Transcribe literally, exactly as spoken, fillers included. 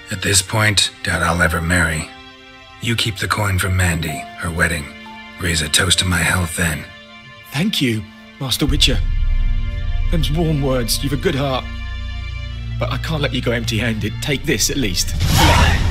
At this point, doubt I'll ever marry. You keep the coin from Mandy, her wedding. Raise a toast to my health then. Thank you, Master Witcher. Them's warm words. You've a good heart. But I can't let you go empty-handed. Take this, at least.